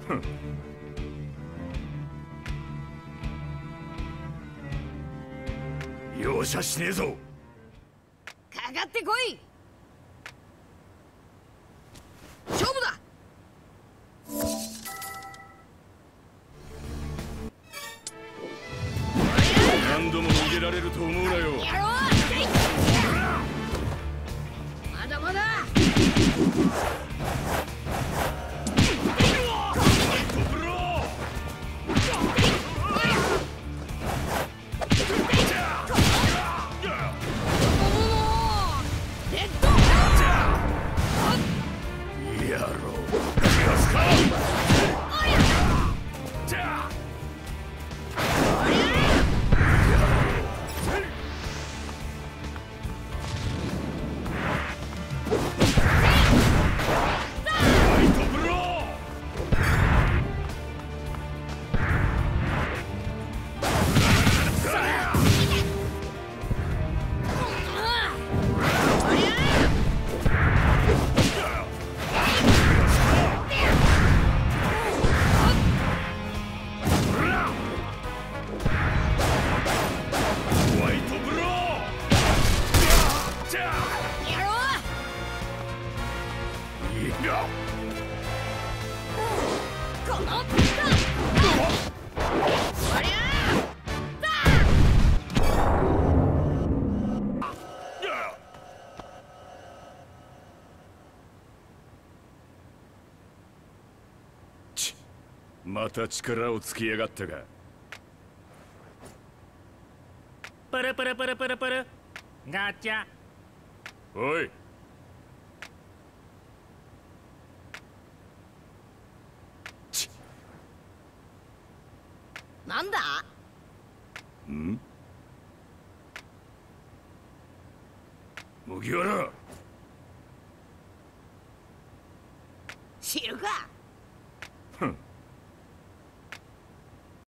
ふん。容赦しねえぞ。 かかってこい。勝負だ。 何度も逃げられると思うなよ。 やろう。まだまだ。 また力をつきやがったか。 プルプルプルプルプルガチャ。 おい、 なんだ。 麦わら。